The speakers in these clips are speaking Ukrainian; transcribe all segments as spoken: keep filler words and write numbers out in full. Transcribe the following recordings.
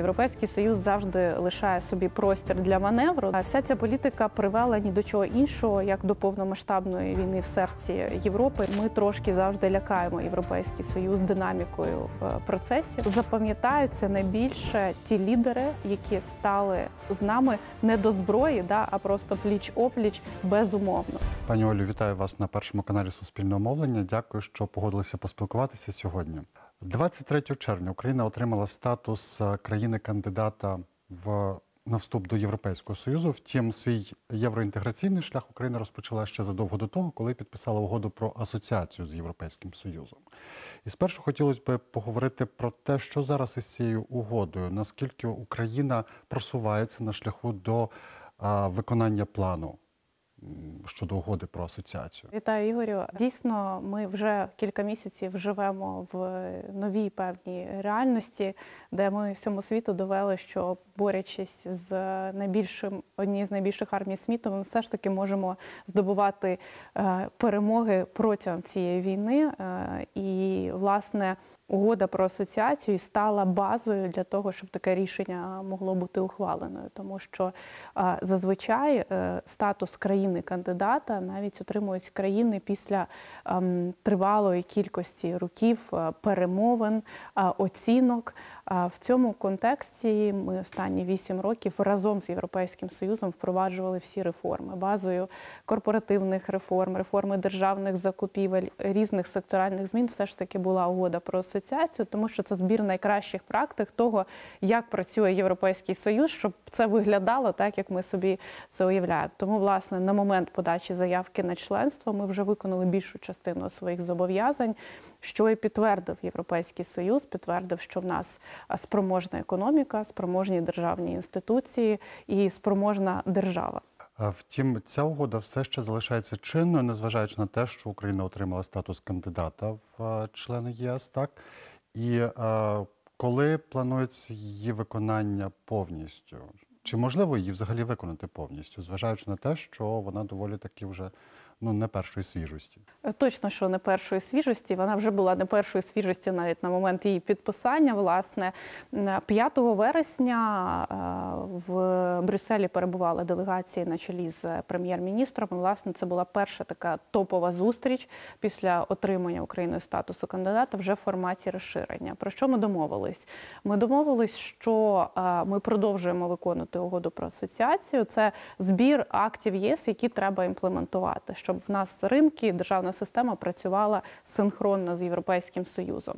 Європейський Союз завжди лишає собі простір для маневру. А вся ця політика привела ні до чого іншого, як до повномасштабної війни в серці Європи. Ми трошки завжди лякаємо Європейський Союз динамікою процесів. Запам'ятаються найбільше ті лідери, які стали з нами не до зброї, да, а просто пліч-опліч безумовно. Пані Олю, вітаю вас на першому каналі Суспільного мовлення. Дякую, що погодилися поспілкуватися сьогодні. двадцять третього червня Україна отримала статус країни-кандидата в на вступ до Європейського Союзу. Втім, свій євроінтеграційний шлях Україна розпочала ще задовго до того, коли підписала угоду про асоціацію з Європейським Союзом. І спершу хотілося б поговорити про те, що зараз із цією угодою, наскільки Україна просувається на шляху до а, виконання плану щодо угоди про асоціацію. Вітаю, Ігорю. Дійсно, ми вже кілька місяців живемо в новій певній реальності, де ми всьому світу довели, що, борючись з найбільшим, однією з найбільших армій світу, ми все ж таки можемо здобувати е, перемоги протягом цієї війни. Е, і, власне, угода про асоціацію стала базою для того, щоб таке рішення могло бути ухваленою. Тому що е, зазвичай е, статус країни-кандидата навіть отримують країни після е, тривалої кількості років е, перемовин, е, оцінок. В цьому контексті ми останні вісім років разом з Європейським Союзом впроваджували всі реформи. Базою корпоративних реформ, реформи державних закупівель, різних секторальних змін все ж таки була угода про асоціацію, тому що це збір найкращих практик того, як працює Європейський Союз, щоб це виглядало так, як ми собі це уявляємо. Тому, власне, на момент подачі заявки на членство ми вже виконали більшу частину своїх зобов'язань, що і підтвердив Європейський Союз, підтвердив, що в нас спроможна економіка, спроможні державні інституції і спроможна держава. Втім, ця угода все ще залишається чинною, незважаючи на те, що Україна отримала статус кандидата в члени ЄС, так? І е, коли планується її виконання повністю? Чи можливо її взагалі виконати повністю, зважаючи на те, що вона доволі таки вже ну, не першої свіжості? Точно, що не першої свіжості. Вона вже була не першої свіжості навіть на момент її підписання. Власне, п'ятого вересня в Брюсселі перебували делегації на чолі з прем'єр-міністром. Власне, це була перша така топова зустріч після отримання Україною статусу кандидата вже в форматі розширення. Про що ми домовились? Ми домовились, що ми продовжуємо виконувати угоду про асоціацію. Це збір актів ЄС, які треба імплементувати, щоб в нас ринки, державна система працювала синхронно з Європейським Союзом.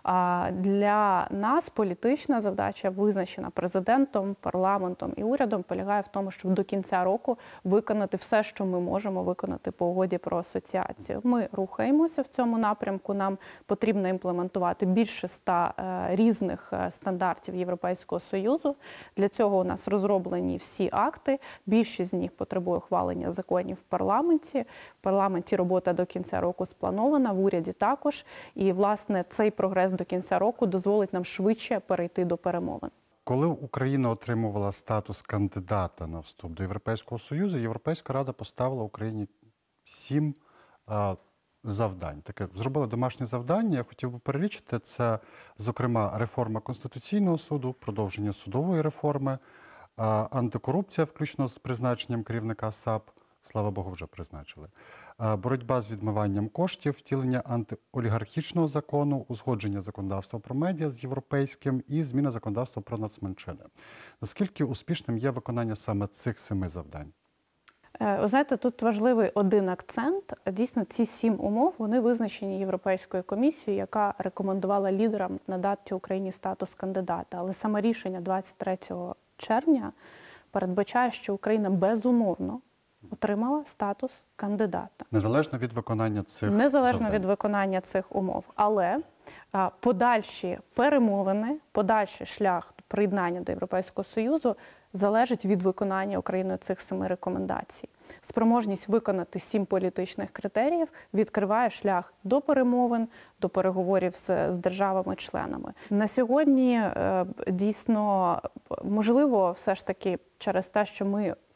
Для нас політична завдача, визначена президентом, парламентом і урядом, полягає в тому, щоб до кінця року виконати все, що ми можемо виконати по угоді про асоціацію. Ми рухаємося в цьому напрямку, нам потрібно імплементувати більше ста різних стандартів Європейського Союзу. Для цього у нас розроблені всі акти, більшість з них потребує ухвалення законів в парламенті. В парламенті робота до кінця року спланована, в уряді також. І, власне, цей прогрес до кінця року дозволить нам швидше перейти до перемовин. Коли Україна отримувала статус кандидата на вступ до Європейського Союзу, Європейська Рада поставила Україні сім а, завдань. Таке, зробила домашнє завдання, я хотів би перелічити. Це, зокрема, реформа Конституційного суду, продовження судової реформи, а, антикорупція, включно з призначенням керівника САП, слава Богу, вже призначили. Боротьба з відмиванням коштів, втілення антиолігархічного закону, узгодження законодавства про медіа з європейським і зміна законодавства про нацменшини. Наскільки успішним є виконання саме цих семи завдань? Ви знаєте, тут важливий один акцент. Дійсно, ці сім умов, вони визначені Європейською комісією, яка рекомендувала лідерам надати Україні статус кандидата. Але саме рішення двадцять третього червня передбачає, що Україна безумовно отримала статус кандидата. Незалежно від виконання цих Незалежно завдань. від виконання цих умов. Але а, подальші перемовини, подальший шлях приєднання до Європейського Союзу залежить від виконання Україною цих семи рекомендацій. Спроможність виконати сім політичних критеріїв відкриває шлях до перемовин, до переговорів з, з державами-членами. На сьогодні е, дійсно, можливо, все ж таки через те, що ми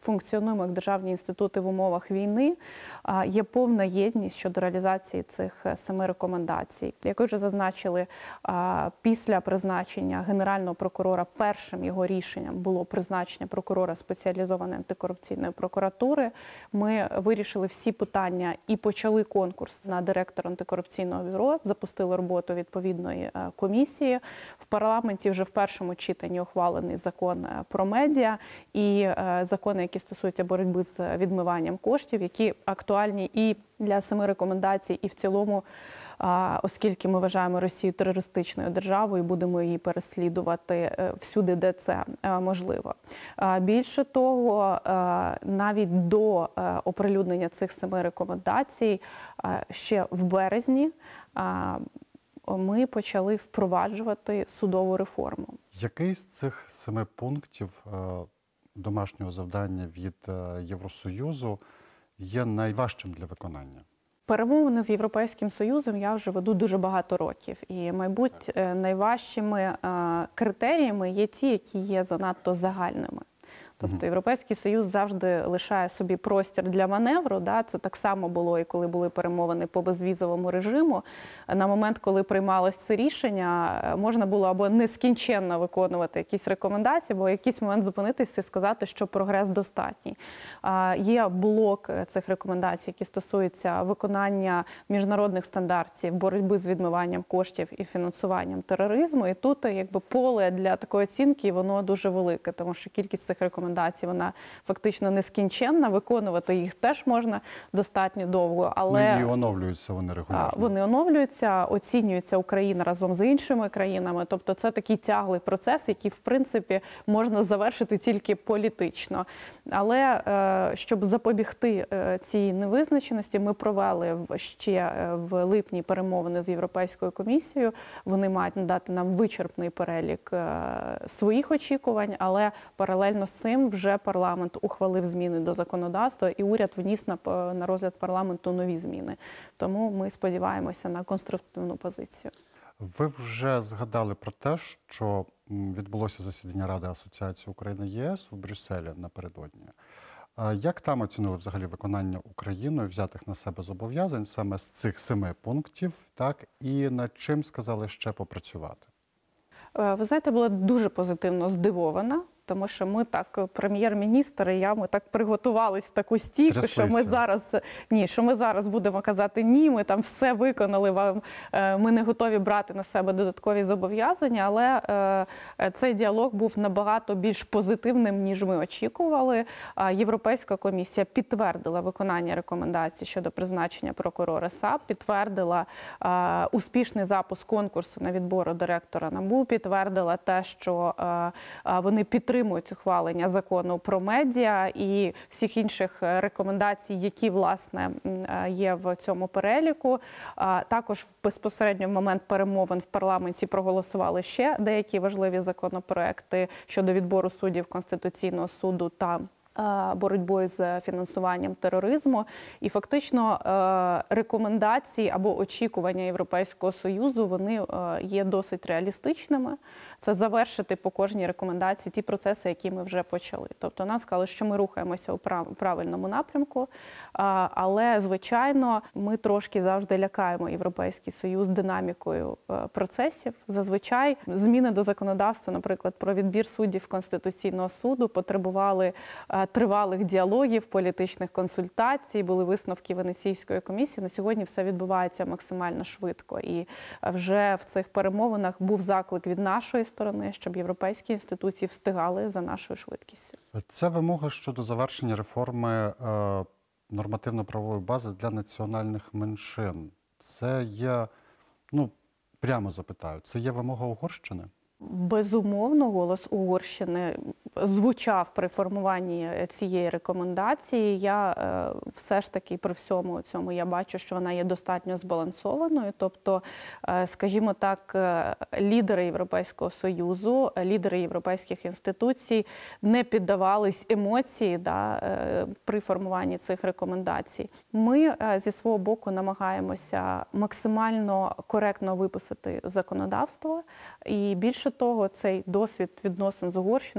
функціонуємо як державні інститути в умовах війни, є повна єдність щодо реалізації цих семи рекомендацій. Як ви вже зазначили, після призначення Генерального прокурора першим його рішенням було призначення прокурора спеціалізованої антикорупційної прокуратури. Ми вирішили всі питання і почали конкурс на директора антикорупційного бюро, запустили роботу відповідної комісії. В парламенті вже в першому читанні ухвалений закон про медіа і закони, які стосуються боротьби з відмиванням коштів, які актуальні і для семи рекомендацій, і в цілому, оскільки ми вважаємо Росію терористичною державою, будемо її переслідувати всюди, де це можливо. Більше того, навіть до оприлюднення цих семи рекомендацій ще в березні ми почали впроваджувати судову реформу. Який з цих семи пунктів домашнього завдання від Євросоюзу є найважчим для виконання? Перемовини з Європейським Союзом я вже веду дуже багато років. І, мабуть, найважчими критеріями є ті, які є занадто загальними. Тобто Європейський Союз завжди лишає собі простір для маневру. Да? Це так само було і коли були перемовини по безвізовому режиму. На момент, коли приймалось це рішення, можна було або нескінченно виконувати якісь рекомендації, або в якийсь момент зупинитися і сказати, що прогрес достатній. Є блок цих рекомендацій, які стосуються виконання міжнародних стандартів, боротьби з відмиванням коштів і фінансуванням тероризму. І тут якби поле для такої оцінки, воно дуже велике, тому що кількість цих рекомендацій вона фактично нескінченна, виконувати їх теж можна достатньо довго. Але ну, і оновлюються вони регулярно. Вони оновлюються, оцінюється Україна разом з іншими країнами. Тобто це такий тяглий процес, який, в принципі, можна завершити тільки політично. Але щоб запобігти цій невизначеності, ми провели ще в липні перемовини з Європейською комісією. Вони мають надати нам вичерпний перелік своїх очікувань, але паралельно з цим вже парламент ухвалив зміни до законодавства і уряд вніс на, на розгляд парламенту нові зміни. Тому ми сподіваємося на конструктивну позицію. Ви вже згадали про те, що відбулося засідання Ради асоціації Україна-ЄС в Брюсселі напередодні. Як там оцінили взагалі виконання Україною взятих на себе зобов'язань саме з цих семи пунктів, так, і над чим сказали ще попрацювати? Ви знаєте, була дуже позитивно здивована. Тому що ми так, прем'єр-міністр і я, ми так приготувались в таку стійку, Тряслися. що ми зараз ні, що ми зараз будемо казати ні, ми там все виконали, вам ми не готові брати на себе додаткові зобов'язання, але е, цей діалог був набагато більш позитивним, ніж ми очікували. Європейська комісія підтвердила виконання рекомендацій щодо призначення прокурора САП, підтвердила е, успішний запуск конкурсу на відбору директора НАБУ, підтвердила те, що е, вони підтримують підтримують ухвалення закону про медіа і всіх інших рекомендацій, які, власне, є в цьому переліку. Також безпосередньо в момент перемовин в парламенті проголосували ще деякі важливі законопроекти щодо відбору суддів Конституційного суду та боротьбою з фінансуванням тероризму. І фактично рекомендації або очікування Європейського Союзу, вони є досить реалістичними. Це завершити по кожній рекомендації ті процеси, які ми вже почали. Тобто нам сказали, що ми рухаємося у правильному напрямку, але, звичайно, ми трошки завжди лякаємо Європейський Союз динамікою процесів. Зазвичай зміни до законодавства, наприклад, про відбір суддів Конституційного суду потребували тривалих діалогів, політичних консультацій, були висновки Венеційської комісії. На сьогодні все відбувається максимально швидко. І вже в цих перемовинах був заклик від нашої сторони, щоб європейські інституції встигали за нашою швидкістю. Це вимога щодо завершення реформи е, нормативно-правової бази для національних меншин. Це є, ну, прямо запитаю, це є вимога Угорщини? Безумовно, голос Угорщини звучав при формуванні цієї рекомендації. Я е, все ж таки при всьому цьому я бачу, що вона є достатньо збалансованою. Тобто, е, скажімо так, е, лідери Європейського Союзу, лідери європейських інституцій не піддавались емоції да, е, при формуванні цих рекомендацій. Ми е, зі свого боку намагаємося максимально коректно виписати законодавство і більше того, цей досвід відносин з Угорщиною, з іншими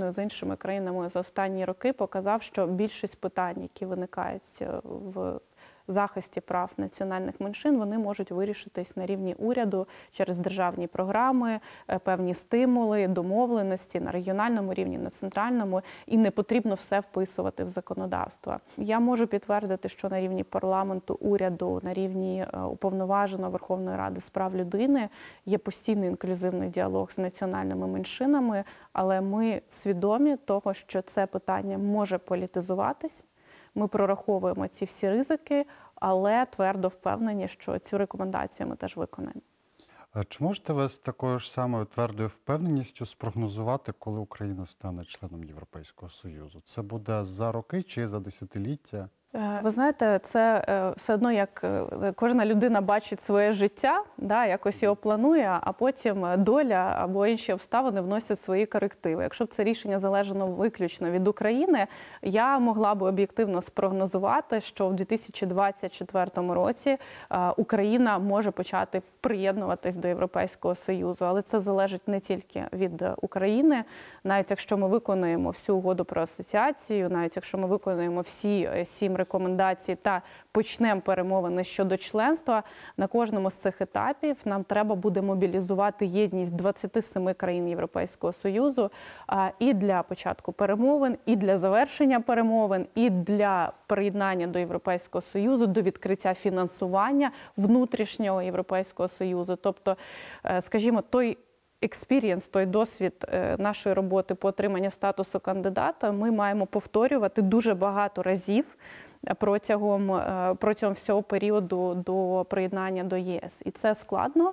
іншими країнами за останні роки показав, що більшість питань, які виникають в захисті прав національних меншин, вони можуть вирішитись на рівні уряду через державні програми, певні стимули, домовленості на регіональному рівні, на центральному, і не потрібно все вписувати в законодавство. Я можу підтвердити, що на рівні парламенту, уряду, на рівні уповноваженого Верховної Ради з прав людини є постійний інклюзивний діалог з національними меншинами, але ми свідомі того, що це питання може політизуватись. Ми прораховуємо ці всі ризики, але твердо впевнені, що цю рекомендацію ми теж виконаємо. Чи можете ви з такою ж самою твердою впевненістю спрогнозувати, коли Україна стане членом Європейського Союзу? Це буде за роки чи за десятиліття? Ви знаєте, це все одно, як кожна людина бачить своє життя, да, якось його планує, а потім доля або інші обставини вносять свої корективи. Якщо б це рішення залежало виключно від України, я могла б об'єктивно спрогнозувати, що в дві тисячі двадцять четвертому році Україна може почати приєднуватись до Європейського Союзу. Але це залежить не тільки від України. Навіть якщо ми виконуємо всю угоду про асоціацію, навіть якщо ми виконуємо всі сім рекомендацій та почнемо перемовини щодо членства, на кожному з цих етапів нам треба буде мобілізувати єдність двадцяти семи країн Європейського Союзу і для початку перемовин, і для завершення перемовин, і для приєднання до Європейського Союзу, до відкриття фінансування внутрішнього Європейського Союзу. Тобто, скажімо, той експірієнс, той досвід нашої роботи по отриманню статусу кандидата ми маємо повторювати дуже багато разів протягом, протягом всього періоду до приєднання до ЄС. І це складно,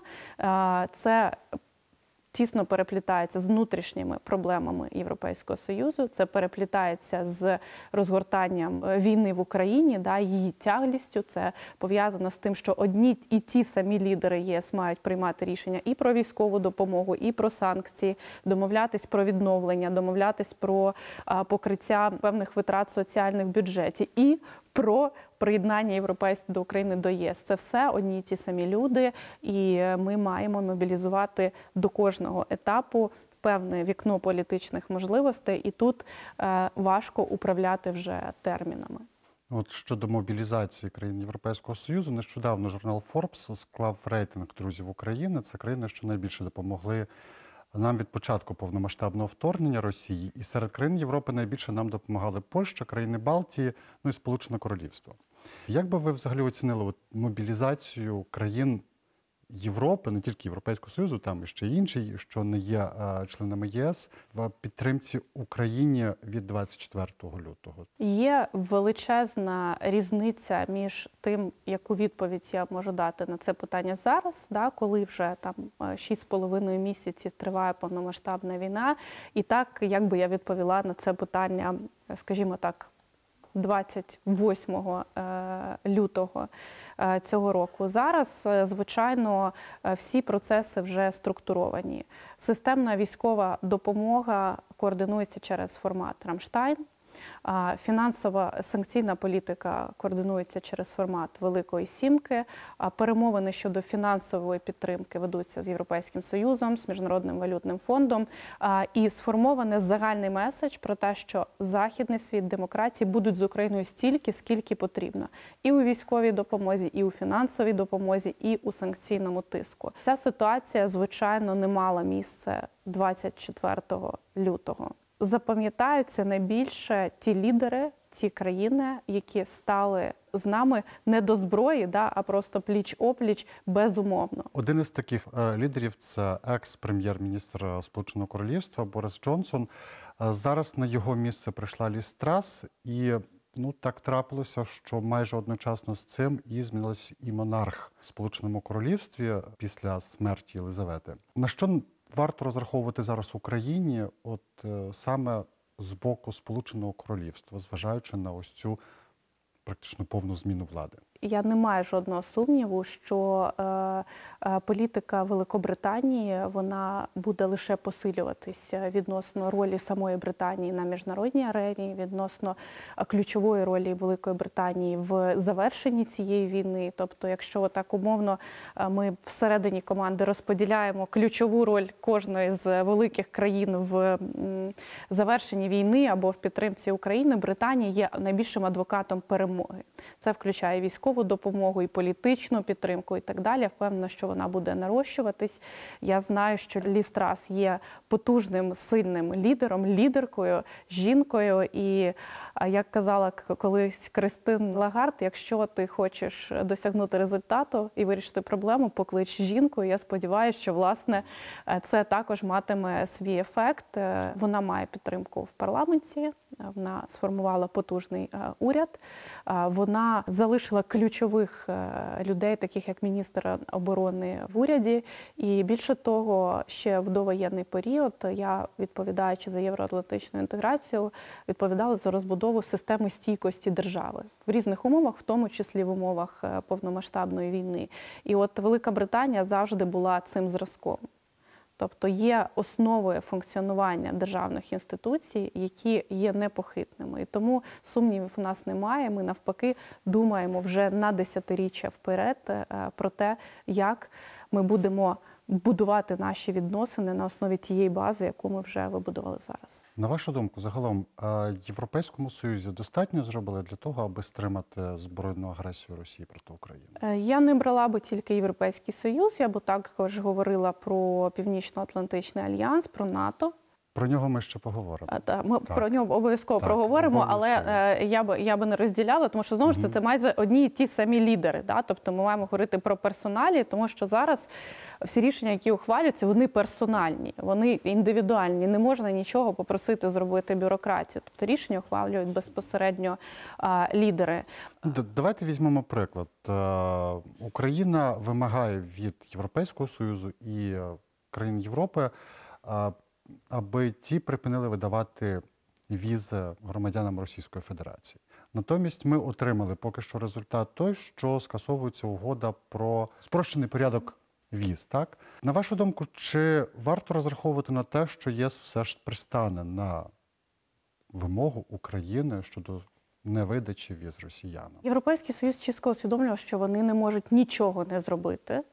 це тісно переплітається з внутрішніми проблемами Європейського Союзу, це переплітається з розгортанням війни в Україні, да, її тяглістю, це пов'язано з тим, що одні і ті самі лідери ЄС мають приймати рішення і про військову допомогу, і про санкції, домовлятись про відновлення, домовлятись про а, покриття певних витрат соціальних в бюджеті і про приєднання європейського до України до ЄС. Це все одні і ті самі люди, і ми маємо мобілізувати до кожного етапу певне вікно політичних можливостей, і тут е, важко управляти вже термінами. От щодо мобілізації країн Європейського Союзу, нещодавно журнал Forbes склав рейтинг друзів України. Це країни, що найбільше допомогли нам від початку повномасштабного вторгнення Росії. І серед країн Європи найбільше нам допомагали Польща, країни Балтії, ну і Сполучене Королівство. Як би ви взагалі оцінили от мобілізацію країн Європи, не тільки Європейського Союзу, там і ще інші, що не є а, членами ЄС, в підтримці Україні від двадцять четвертого лютого? Є величезна різниця між тим, яку відповідь я можу дати на це питання зараз, да, коли вже там шість з половиною місяців триває повномасштабна війна, і так, як би я відповіла на це питання, скажімо так, двадцять восьмого лютого цього року. Зараз, звичайно, всі процеси вже структуровані. Системна військова допомога координується через формат «Рамштайн». Фінансова санкційна політика координується через формат Великої сімки. Перемовини щодо фінансової підтримки ведуться з Європейським Союзом, з Міжнародним валютним фондом. І сформований загальний меседж про те, що західний світ, демократії будуть з Україною стільки, скільки потрібно. І у військовій допомозі, і у фінансовій допомозі, і у санкційному тиску. Ця ситуація, звичайно, не мала місця двадцять четвертого лютого. Запам'ятаються найбільше ті лідери, ті країни, які стали з нами не до зброї, да, а просто пліч-опліч безумовно. Один із таких е, лідерів – це екс-прем'єр-міністр Сполученого Королівства Борис Джонсон. Е, зараз на його місце прийшла Ліз Трас, і ну, так трапилося, що майже одночасно з цим і змінився і монарх в Сполученому Королівстві після смерті Єлизавети. На що варто розраховувати зараз Україні, от е, саме з боку Сполученого Королівства, зважаючи на ось цю практично повну зміну влади? я не маю жодного сумніву, що е, е, політика Великобританії вона буде лише посилюватись відносно ролі самої Британії на міжнародній арені, відносно ключової ролі Великої Британії в завершенні цієї війни. Тобто, якщо так умовно ми всередині команди розподіляємо ключову роль кожної з великих країн в завершенні війни або в підтримці України, Британія є найбільшим адвокатом перемоги. Це включає військову допомогу і політичну підтримку і так далі. Я впевнена, що вона буде нарощуватись. Я знаю, що Ліз Трас є потужним, сильним лідером, лідеркою, жінкою. І, як казала колись Кристин Лагард, якщо ти хочеш досягнути результату і вирішити проблему, поклич жінку. Я сподіваюся, що, власне, це також матиме свій ефект. Вона має підтримку в парламенті, вона сформувала потужний уряд, вона залишила ключових людей, таких як міністр оборони в уряді. І більше того, ще в довоєнний період я, відповідаючи за євроатлантичну інтеграцію, відповідала за розбудову системи стійкості держави в різних умовах, в тому числі в умовах повномасштабної війни. І от Велика Британія завжди була цим зразком. Тобто є основою функціонування державних інституцій, які є непохитними. І тому сумнівів у нас немає. Ми навпаки думаємо вже на десятиріччя вперед про те, як ми будемо будувати наші відносини на основі тієї бази, яку ми вже вибудували зараз. На вашу думку, загалом, Європейському Союзі достатньо зробили для того, аби стримати збройну агресію Росії проти України? Я не брала би тільки Європейський Союз, я б також говорила про Північно-Атлантичний альянс, про НАТО. Про нього ми ще поговоримо. Так, ми так. про нього обов'язково так, проговоримо, обов'язково. але е, я би я би не розділяла, тому що знову ж mm-hmm. це майже одні і ті самі лідери. Да? Тобто ми маємо говорити про персоналі, тому що зараз всі рішення, які ухвалюються, вони персональні, вони індивідуальні. Не можна нічого попросити зробити бюрократію. Тобто рішення ухвалюють безпосередньо е, лідери. Давайте візьмемо приклад. Україна вимагає від Європейського Союзу і країн Європи, аби ті припинили видавати візи громадянам Російської Федерації. Натомість ми отримали поки що результат той, що скасовується угода про спрощений порядок віз. Так? На вашу думку, чи варто розраховувати на те, що ЄС все ж пристане на вимогу України щодо невидачі віз росіянам? Європейський Союз чітко усвідомлював, що вони не можуть нічого не зробити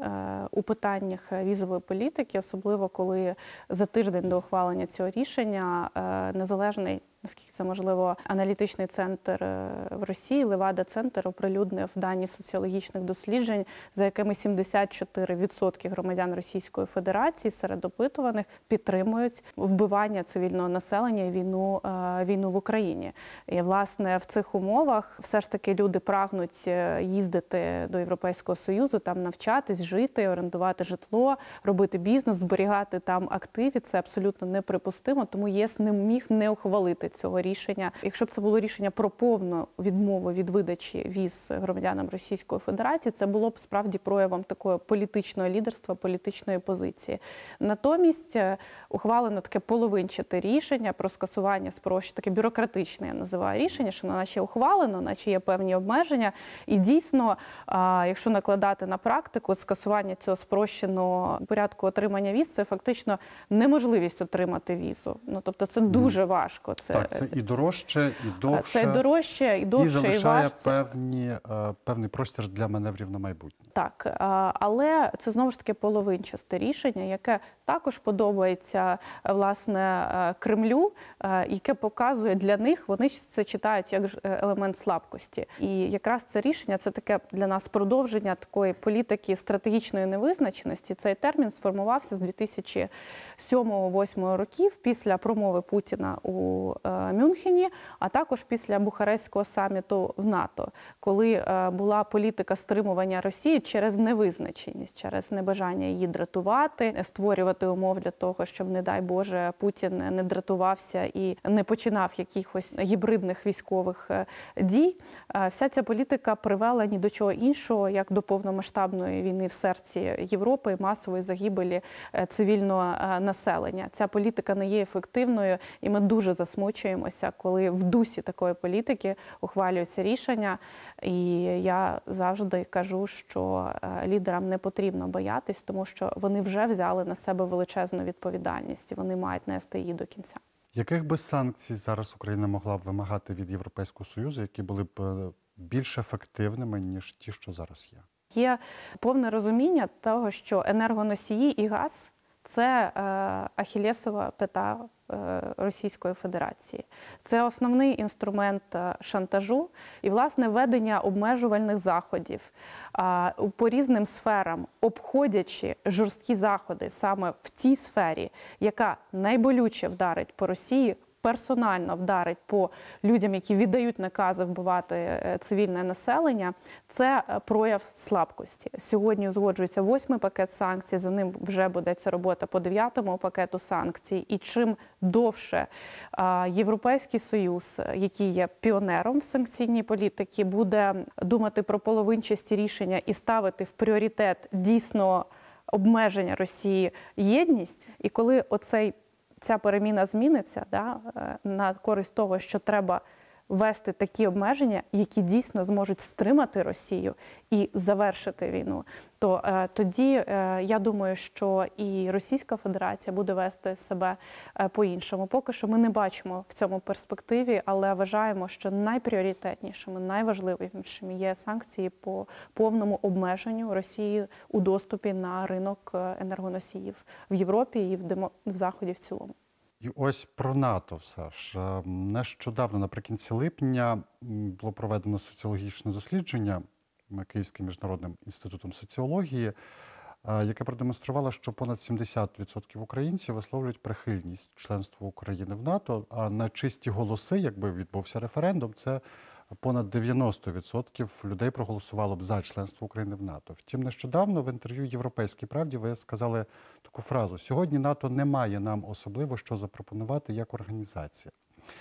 у питаннях візової політики, особливо коли за тиждень до ухвалення цього рішення незалежний, наскільки це можливо, аналітичний центр в Росії, Левада-центр, оприлюднив дані соціологічних досліджень, за якими сімдесят чотири відсотки громадян Російської Федерації серед опитуваних підтримують вбивання цивільного населення і війну, війну в Україні. І, власне, в цих умовах все ж таки люди прагнуть їздити до Європейського Союзу, там навчатись, жити, орендувати житло, робити бізнес, зберігати там активи. Це абсолютно неприпустимо, тому ЄС не міг не ухвалити цього рішення. Якщо б це було рішення про повну відмову від видачі віз громадянам Російської Федерації, це було б справді проявом такого політичного лідерства, політичної позиції. Натомість ухвалено таке половинчате рішення про скасування спрощення, таке бюрократичне, я називаю рішення, що наче ухвалено, наче є певні обмеження. І дійсно, якщо накладати на практику, скасування цього спрощеного порядку отримання віз, це фактично неможливість отримати візу. Ну, тобто це дуже важко. Це, так, це і дорожче, і довше. Це і дорожче, і довше, і важче. І залишає певні, певний простір для маневрів на майбутнє. Так, але це знову ж таки половинчасте рішення, яке також подобається, власне, Кремлю, яке показує для них, вони це читають як елемент слабкості. І якраз це рішення, це таке для нас продовження такої політики стратегічної невизначеності. Цей термін сформувався з дві тисячі сьомого-восьмого років після промови Путіна у Мюнхені, а також після Бухарестського саміту в НАТО, коли була політика стримування Росії через невизначеність, через небажання її дратувати, створювати створювати умов для того, щоб, не дай Боже, Путін не дратувався і не починав якихось гібридних військових дій. Вся ця політика привела ні до чого іншого, як до повномасштабної війни в серці Європи, масової загибелі цивільного населення. Ця політика не є ефективною, і ми дуже засмучуємося, коли в дусі такої політики ухвалюються рішення. І я завжди кажу, що лідерам не потрібно боятись, тому що вони вже взяли на себе величезну відповідальність, і вони мають нести її до кінця. Яких би санкцій зараз Україна могла б вимагати від Європейського Союзу, які були б більш ефективними, ніж ті, що зараз є? Є повне розуміння того, що енергоносії і газ – це ахіллесова п'ята Російської Федерації. Це основний інструмент шантажу і, власне, введення обмежувальних заходів по різним сферам, обходячи жорсткі заходи саме в тій сфері, яка найболюче вдарить по Росії, персонально вдарить по людям, які віддають накази вбивати цивільне населення, це прояв слабкості. Сьогодні узгоджується восьмий пакет санкцій, за ним вже ведеться робота по дев'ятому пакету санкцій. І чим довше Європейський Союз, який є піонером в санкційній політиці, буде думати про половинчасті рішення і ставити в пріоритет дійсно обмеження Росії єдність, і коли оцей ця переміна зміниться, да, на користь того, що треба ввести такі обмеження, які дійсно зможуть стримати Росію і завершити війну, то е, тоді е, я думаю, що і Російська Федерація буде вести себе е, по-іншому. Поки що ми не бачимо в цьому перспективі, але вважаємо, що найпріоритетнішими, найважливішими є санкції по повному обмеженню Росії у доступі на ринок енергоносіїв в Європі і в, демо... в Заході в цілому. І ось про НАТО все ж. Нещодавно, наприкінці липня, було проведено соціологічне дослідження Київським міжнародним інститутом соціології, яке продемонструвало, що понад сімдесят відсотків українців висловлюють прихильність членству України в НАТО, а на чисті голоси, якби відбувся референдум, це понад дев'яносто відсотків людей проголосувало б за членство України в НАТО. Втім, нещодавно в інтерв'ю «Європейській правді» ви сказали таку фразу: «Сьогодні НАТО не має нам особливо що запропонувати як організація».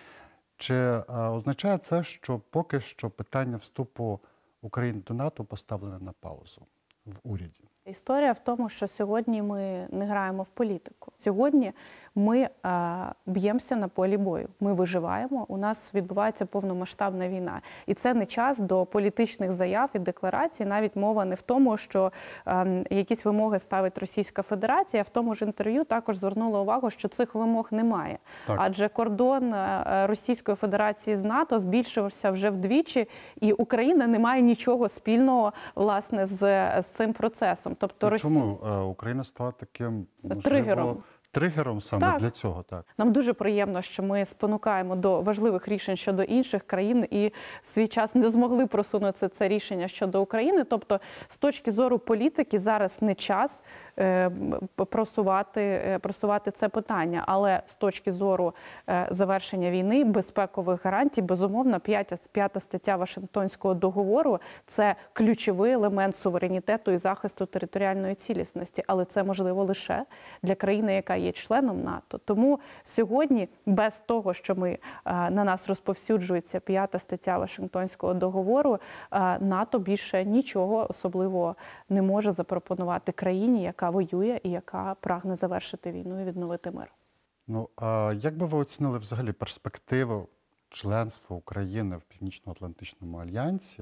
Чи е, означає це, що поки що питання вступу України до НАТО поставлене на паузу в уряді? Історія в тому, що сьогодні ми не граємо в політику. Сьогодні ми е, б'ємося на полі бою. Ми виживаємо, у нас відбувається повномасштабна війна. І це не час до політичних заяв і декларацій. Навіть мова не в тому, що е, якісь вимоги ставить Російська Федерація. В тому ж інтерв'ю також звернула увагу, що цих вимог немає. Так. Адже кордон Російської Федерації з НАТО збільшився вже вдвічі, і Україна не має нічого спільного, власне, з, з цим процесом. Тобто, Росія... Чому Україна стала таким, можливо, тригером? Тригером саме так. Для цього, так. Нам дуже приємно, що ми спонукаємо до важливих рішень щодо інших країн і в свій час не змогли просунути це рішення щодо України. Тобто, з точки зору політики, зараз не час е, просувати, просувати це питання. Але з точки зору е, завершення війни, безпекових гарантій, безумовно, п'ята стаття Вашингтонського договору – це ключовий елемент суверенітету і захисту територіальної цілісності. Але це можливо лише для країни, яка є членом НАТО. Тому сьогодні без того, що ми, на нас розповсюджується п'ята стаття Вашингтонського договору, НАТО більше нічого особливого не може запропонувати країні, яка воює і яка прагне завершити війну і відновити мир. Ну, а як би ви оцінили взагалі перспективу членства України в Північно-Атлантичному альянсі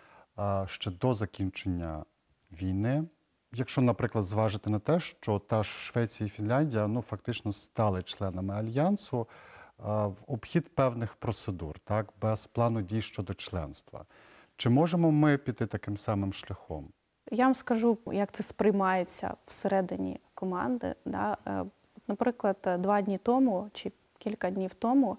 ще до закінчення війни? Якщо, наприклад, зважити на те, що та ж Швеція і Фінляндія, ну, фактично стали членами Альянсу а, в обхід певних процедур, так, без плану дій щодо членства. Чи можемо ми піти таким самим шляхом? Я вам скажу, як це сприймається всередині команди. Да? Наприклад, два дні тому чи кілька днів тому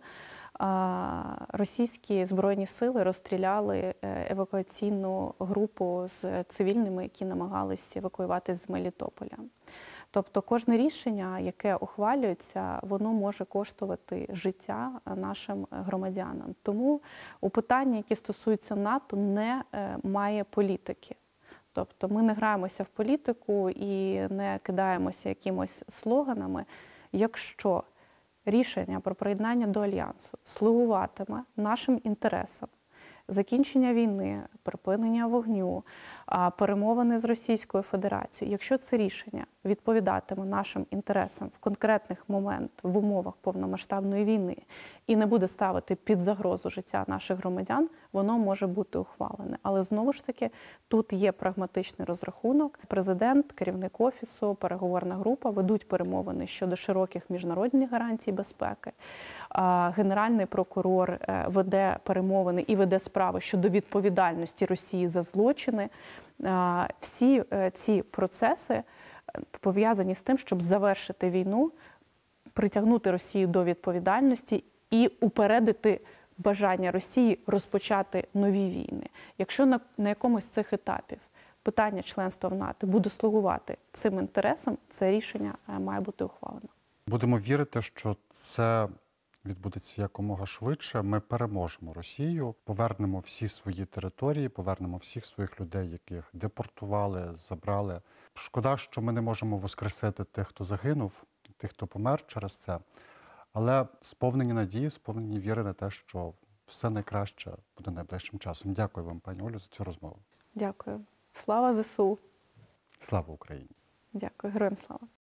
російські Збройні сили розстріляли евакуаційну групу з цивільними, які намагалися евакуювати з Мелітополя. Тобто кожне рішення, яке ухвалюється, воно може коштувати життя нашим громадянам. Тому у питанні, які стосуються НАТО, не має політики. Тобто ми не граємося в політику і не кидаємося якимось слоганами. Якщо рішення про приєднання до Альянсу слугуватиме нашим інтересам, закінчення війни, припинення вогню, а, перемовини з Російською Федерацією, якщо це рішення відповідатиме нашим інтересам в конкретних момент, в умовах повномасштабної війни і не буде ставити під загрозу життя наших громадян, воно може бути ухвалене. Але знову ж таки, тут є прагматичний розрахунок. Президент, керівник Офісу, переговорна група ведуть перемовини щодо широких міжнародних гарантій безпеки. А, Генеральний прокурор е, веде перемовини і веде справи щодо відповідальності Росії за злочини. А, Всі е, ці процеси пов'язані з тим, щоб завершити війну, притягнути Росію до відповідальності і упередити бажання Росії розпочати нові війни. Якщо на, на якомусь з цих етапів питання членства в НАТО буде слугувати цим інтересам, це рішення е, має бути ухвалено. Будемо вірити, що це відбудеться якомога швидше. Ми переможемо Росію, повернемо всі свої території, повернемо всіх своїх людей, яких депортували, забрали. Шкода, що ми не можемо воскресити тих, хто загинув, тих, хто помер через це. Але сповнені надії, сповнені віри на те, що все найкраще буде найближчим часом. Дякую вам, пані Олю, за цю розмову. Дякую. Слава ЗСУ. Слава Україні! Дякую. Героям слава.